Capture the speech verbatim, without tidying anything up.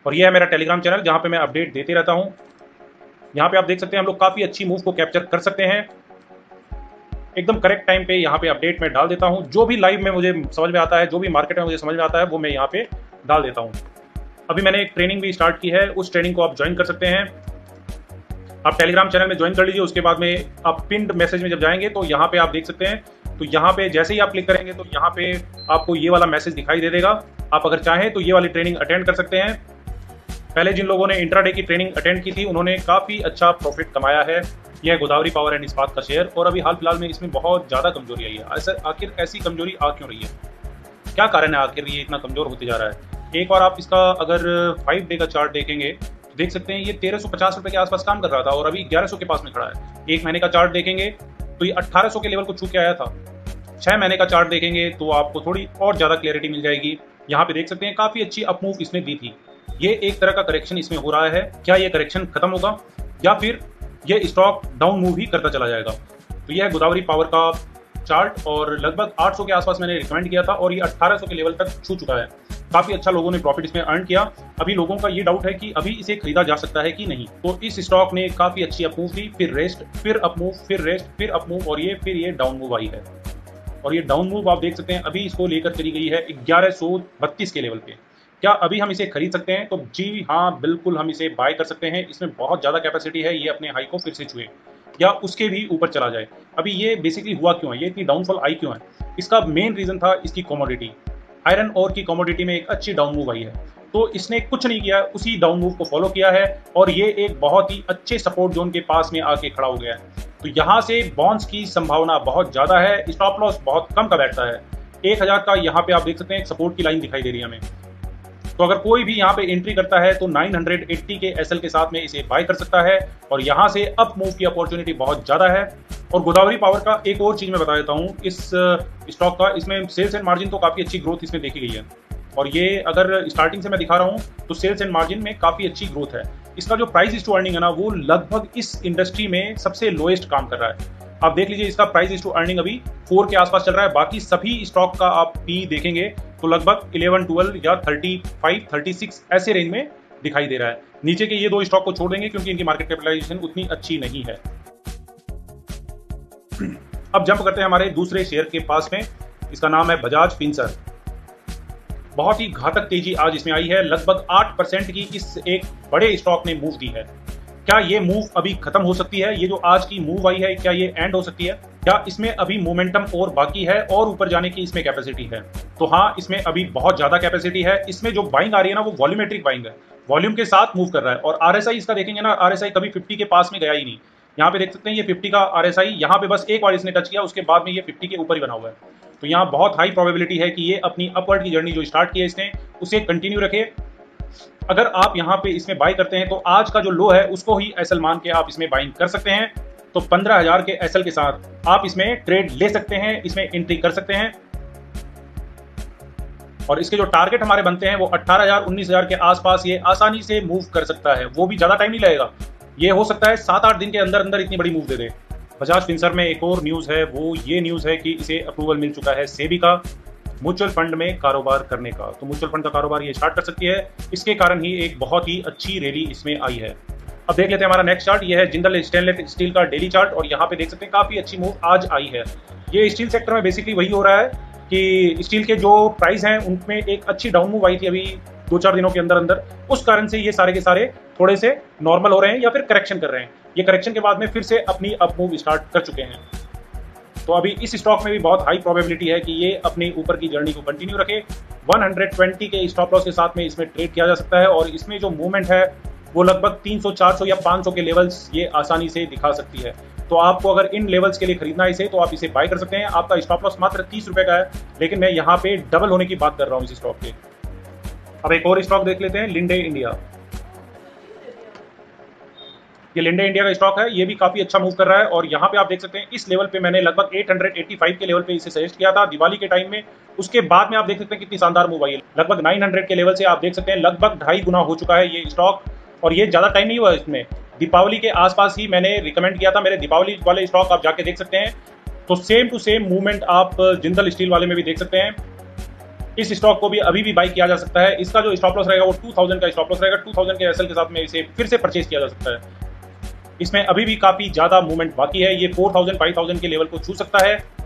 और ये है मेरा टेलीग्राम चैनल जहाँ पे मैं अपडेट देते रहता हूँ। यहाँ पे आप देख सकते हैं हम लोग काफ़ी अच्छी मूव को कैप्चर कर सकते हैं। एकदम करेक्ट टाइम पे यहाँ पे अपडेट मैं डाल देता हूँ। जो भी लाइव में मुझे समझ में आता है, जो भी मार्केट में मुझे समझ में आता है, वो मैं यहाँ पे डाल देता हूँ। अभी मैंने एक ट्रेनिंग भी स्टार्ट की है, उस ट्रेनिंग को आप ज्वाइन कर सकते हैं। आप टेलीग्राम चैनल में ज्वाइन कर लीजिए। उसके बाद में आप पिंड मैसेज में जब जाएंगे तो यहाँ पे आप देख सकते हैं, तो यहाँ पे जैसे ही आप क्लिक करेंगे तो यहाँ पे आपको ये वाला मैसेज दिखाई दे देगा। आप अगर चाहें तो ये वाली ट्रेनिंग अटेंड कर सकते हैं। पहले जिन लोगों ने इंट्राडे की ट्रेनिंग अटेंड की थी उन्होंने काफ़ी अच्छा प्रॉफिट कमाया है। यह गोदावरी पावर एंड इस्पात का शेयर, और अभी हाल फिलहाल में इसमें बहुत ज़्यादा कमजोरी आई है। ऐसा आखिर ऐसी कमजोरी आ क्यों रही है, क्या कारण है आखिर ये इतना कमजोर होते जा रहा है? एक बार आप इसका अगर फाइव डे का चार्ट देखेंगे तो देख सकते हैं ये तेरह सौ पचास रुपए के आसपास काम कर रहा था और अभी ग्यारह सौ के पास में खड़ा है। एक महीने का चार्ट देखेंगे तो ये अट्ठारह सौ के लेवल को छू के आया था। छह महीने का चार्ट देखेंगे तो आपको थोड़ी और ज़्यादा क्लियरिटी मिल जाएगी। यहाँ पे देख सकते हैं काफ़ी अच्छी अपमूव इसने दी थी। ये एक तरह का करेक्शन इसमें हो रहा है। क्या ये करेक्शन खत्म होगा या फिर ये स्टॉक डाउन मूव ही करता चला जाएगा? तो यह है गोदावरी पावर का चार्ट और लगभग आठ सौ के आसपास मैंने रिकमेंड किया था और ये अठारह सौ के लेवल तक छू चुका है। काफ़ी अच्छा लोगों ने प्रॉफिट इसमें अर्न किया। अभी लोगों का ये डाउट है कि अभी इसे खरीदा जा सकता है कि नहीं। तो इस स्टॉक ने काफ़ी अच्छी अपमूव दी, फिर रेस्ट, फिर अपमूव, फिर रेस्ट, फिर अपमूव और ये फिर ये डाउन मूव आई है। और ये डाउन मूव आप देख सकते हैं अभी इसको लेकर चली गई है ग्यारह सौ बत्तीस के लेवल पे। क्या अभी हम इसे खरीद सकते हैं? तो जी हाँ, बिल्कुल हम इसे बाय कर सकते हैं। इसमें बहुत ज़्यादा कैपेसिटी है, ये अपने हाई को फिर से छुए या उसके भी ऊपर चला जाए। अभी ये बेसिकली हुआ क्यों है, ये इतनी डाउनफॉल आई क्यों है? इसका मेन रीज़न था इसकी कमोडिटी। आयरन ओर की कमोडिटी में एक अच्छी डाउन मूव आई है, तो इसने कुछ नहीं किया, उसी डाउन मूव को फॉलो किया है और ये एक बहुत ही अच्छे सपोर्ट जोन के पास में आके खड़ा हो गया है। तो यहाँ से बाउंस की संभावना बहुत ज़्यादा है। स्टॉप लॉस बहुत कम का बैठता है। एक हज़ार का यहाँ पे आप देख सकते हैं एक सपोर्ट की लाइन दिखाई दे रही है हमें। तो अगर कोई भी यहाँ पे एंट्री करता है तो नौ सौ अस्सी के एसएल के साथ में इसे बाय कर सकता है और यहाँ से अप मूव की अपॉर्चुनिटी बहुत ज़्यादा है। और गोदावरी पावर का एक और चीज़ मैं बता देता हूँ इस स्टॉक का, इसमें सेल्स एंड मार्जिन तो काफ़ी अच्छी ग्रोथ इसमें देखी गई है और ये अगर स्टार्टिंग से मैं दिखा रहा हूँ तो सेल्स एंड मार्जिन में काफ़ी अच्छी ग्रोथ है। इसका जो प्राइस इस टू अर्निंग है ना, वो लगभग इस इंडस्ट्री में सबसे लोएस्ट काम कर रहा है। आप देख लीजिए इसका प्राइस इस टू अर्निंग अभी फोर के आसपास चल रहा है। बाकी सभी स्टॉक का आप पी देखेंगे तो लगभग इलेवन, ट्वेल्व या थर्टी फाइव, थर्टी सिक्स ऐसे रेंज में दिखाई दे रहा है। नीचे के ये दो स्टॉक को छोड़ देंगे क्योंकि इनकी मार्केट कैपिटलाइजेशन उतनी अच्छी नहीं है। अब जंप करते हैं हमारे दूसरे शेयर के पास में, इसका नाम है बजाज फिनसर्व। बहुत ही घातक तेजी आज इसमें आई है, लगभग आठ परसेंट की इस एक बड़े स्टॉक ने मूव दी है। क्या ये मूव अभी खत्म हो सकती है? ये जो आज की मूव आई है क्या ये एंड हो सकती है? क्या इसमें अभी मोमेंटम और बाकी है और ऊपर जाने की इसमें कैपेसिटी है? तो हाँ, इसमें अभी बहुत ज्यादा कैपेसिटी है। इसमें जो बाइंग आ रही है ना वो वॉल्यूमेट्रिक बाइंग है, वॉल्यूम के साथ मूव कर रहा है। और आरएसआई इसका देखेंगे ना, आरएसआई कभी फिफ्टी के पास में गया ही नहीं। यहाँ पे देख सकते हैं ये फिफ्टी का आरएसआई, यहाँ पे बस एक बार इसने टच किया, उसके बाद में ये फिफ्टी के ऊपर ही बना हुआ है। तो यहाँ बहुत हाई प्रोबेबिलिटी है कि ये अपनी अपवर्ड की जर्नी जो स्टार्ट की है इसने उसे कंटिन्यू रखे। अगर आप यहाँ पे इसमें बाई करते हैं तो आज का जो लो है उसको ही एसएल मान के आप इसमें बाइंग कर सकते हैं। तो पंद्रह हजार के एसएल के साथ आप इसमें ट्रेड ले सकते हैं, इसमें एंट्री कर सकते हैं। और इसके जो टारगेट हमारे बनते हैं वो अठारह हजार, उन्नीस हजार के आसपास ये आसानी से मूव कर सकता है। वो भी ज्यादा टाइम नहीं लगेगा, ये हो सकता है सात आठ दिन के अंदर अंदर इतनी बड़ी मूव दे दे। बजाज फिनसर्व में एक और न्यूज है, वो ये न्यूज है कि इसे अप्रूवल मिल चुका है सेबी का म्यूचुअल फंड में कारोबार करने का। तो म्यूचुअल फंड का कारोबार ये स्टार्ट कर सकती है। इसके कारण ही एक बहुत ही अच्छी रैली इसमें आई है। अब देख लेते हैं हमारा नेक्स्ट चार्ट। ये है जिंदल स्टेनलेस स्टील का डेली चार्ट और यहाँ पे देख सकते हैं काफी अच्छी मूव आज आई है। ये स्टील सेक्टर में बेसिकली वही हो रहा है कि स्टील के जो प्राइस हैं उनमें एक अच्छी डाउन मूव आई थी अभी दो चार दिनों के अंदर अंदर, उस कारण से ये सारे के सारे थोड़े से नॉर्मल हो रहे हैं या फिर करेक्शन कर रहे हैं। ये करेक्शन के बाद में फिर से अपनी अप मूव स्टार्ट कर चुके हैं। तो अभी इस स्टॉक में भी बहुत हाई प्रोबेबिलिटी है कि ये अपने ऊपर की जर्नी को कंटिन्यू रखे। एक सौ बीस के स्टॉप लॉस के साथ में इसमें ट्रेड किया जा सकता है और इसमें जो मूवमेंट है वो लगभग तीन सौ, चार सौ या पाँच सौ के लेवल्स ये आसानी से दिखा सकती है। तो आपको अगर इन लेवल्स के लिए खरीदना है इसे तो आप इसे बाय कर सकते हैं। आपका स्टॉप लॉस मात्र तीस रुपए का है, लेकिन मैं यहाँ पे डबल होने की बात कर रहा हूँ इस स्टॉक के। अब एक और स्टॉक देख लेते हैं, लिंडे इंडिया। ये लिंडे इंडिया का स्टॉक है, ये भी काफी अच्छा मूव कर रहा है और यहाँ पे आप देख सकते हैं इस लेवल पे मैंने लगभग आठ सौ पचासी के लेवल पे इसे सजेस्ट किया था दिवाली के टाइम में। उसके बाद में आप देख सकते हैं कितनी शानदार मूव आई है। लगभग नौ सौ के लेवल से आप देख सकते हैं लगभग ढाई गुना हो चुका है ये स्टॉक और ये ज्यादा टाइम नहीं हुआ। इसमें दीपावली के आसपास ही मैंने रिकमेंड किया था, मेरे दीपावली वाले स्टॉक आप जाके देख सकते हैं। तो सेम टू सेम मूवमेंट आप जिंदल स्टील वाले में भी देख सकते हैं। इस स्टॉक को भी अभी भी बाई किया जा सकता है। इसका जो स्टॉप लॉस रहेगा वो टू थाउजेंड का स्टॉप लॉस रहेगा। टू थाउजेंड के एसएल के साथ में इसे फिर से परचेज किया जा सकता है। इसमें अभी भी काफी ज्यादा मूवमेंट बाकी है, ये फोर थाउजेंड फाइव थाउजेंड के लेवल को छू सकता है।